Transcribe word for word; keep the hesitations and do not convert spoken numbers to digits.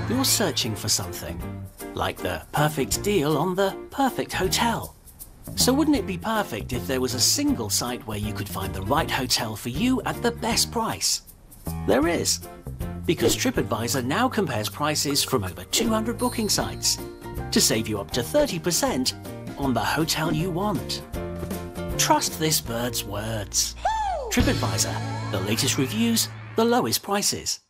You're searching for something, like the perfect deal on the perfect hotel. So wouldn't it be perfect if there was a single site where you could find the right hotel for you at the best price? There is, because TripAdvisor now compares prices from over two hundred booking sites to save you up to thirty percent on the hotel you want. Trust this bird's words. TripAdvisor, the latest reviews, the lowest prices.